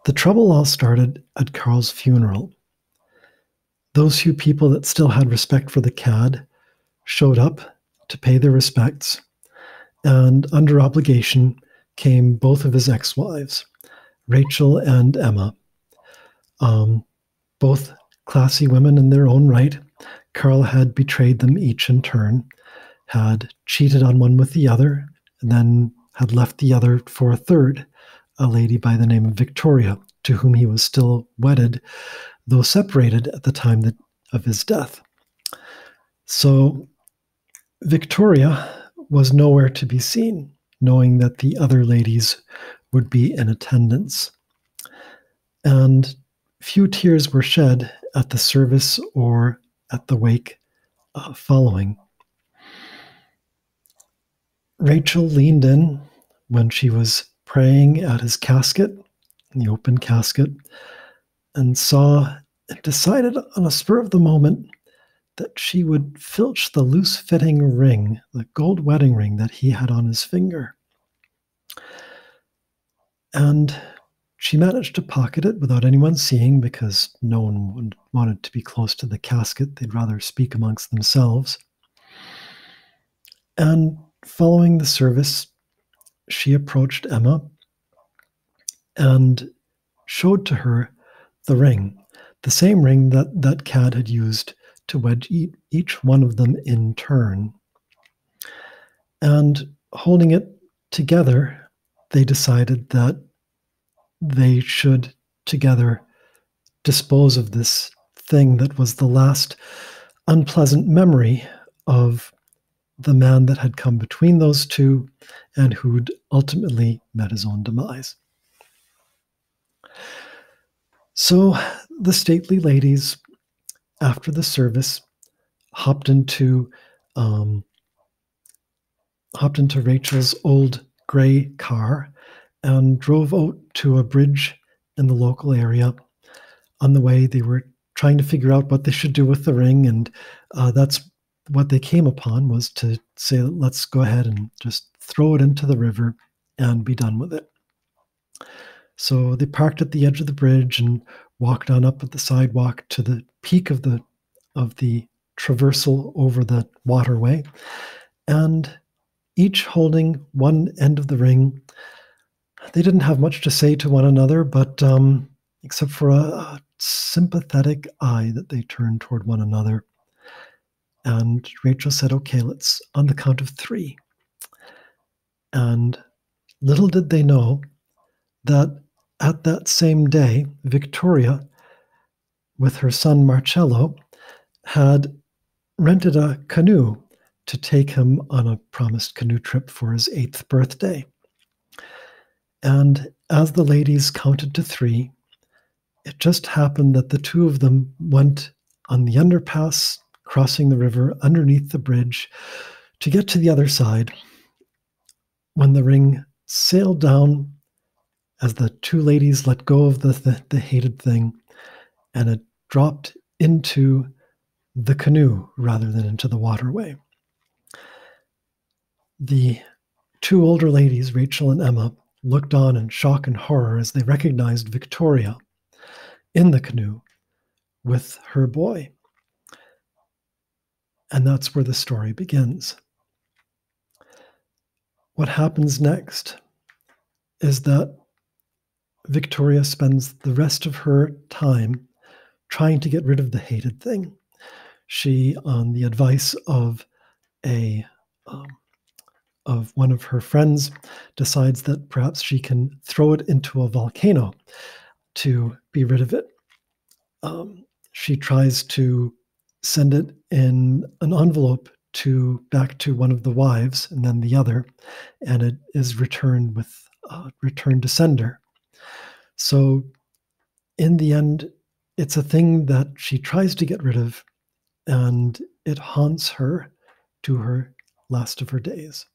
The trouble all started at Karl's funeral. Those few people that still had respect for the cad showed up to pay their respects, and under obligation came both of his ex-wives, Rachel and Emma, both classy women in their own right. Karl had betrayed them each in turn, had cheated on one with the other, and then had left the other for a third, a lady by the name of Victoria, to whom he was still wedded, though separated at the time of his death. So Victoria was nowhere to be seen, knowing that the other ladies would be in attendance. And few tears were shed at the service or at the wake following. Rachel leaned in when she was praying at his casket, the open casket, and decided on a spur of the moment that she would filch the loose-fitting ring, the gold wedding ring that he had on his finger. And she managed to pocket it without anyone seeing, because no one wanted to be close to the casket. They'd rather speak amongst themselves. And following the service, she approached Emma and showed to her the ring, the same ring that Cad had used to wed each one of them in turn. And holding it together, they decided that they should together dispose of this thing that was the last unpleasant memory of the man that had come between those two and who'd ultimately met his own demise. So the stately ladies, after the service, hopped into Rachel's old gray car and drove out to a bridge in the local area. On the way, they were trying to figure out what they should do with the ring, and that's what they came upon, was to say, let's go ahead and just throw it into the river and be done with it. So they parked at the edge of the bridge and walked on up at the sidewalk to the peak of the traversal over the waterway, and each holding one end of the ring. They didn't have much to say to one another, but except for a sympathetic eye that they turned toward one another. And Rachel said, okay, let's, on the count of 3. And little did they know that at that same day, Victoria, with her son Marcello, had rented a canoe to take him on a promised canoe trip for his 8th birthday. And as the ladies counted to 3, it just happened that the two of them went on the underpass, crossing the river underneath the bridge to get to the other side, when the ring sailed down as the two ladies let go of the hated thing, and it dropped into the canoe rather than into the waterway. The two older ladies, Rachel and Emma, looked on in shock and horror as they recognized Victoria in the canoe with her boy. And that's where the story begins. What happens next is that Victoria spends the rest of her time trying to get rid of the hated thing. She, on the advice of one of her friends, decides that perhaps she can throw it into a volcano to be rid of it. She tries to send it in an envelope back to one of the wives and then the other, and it is returned with return to sender. So in the end, it's a thing that she tries to get rid of, and it haunts her to her last of her days.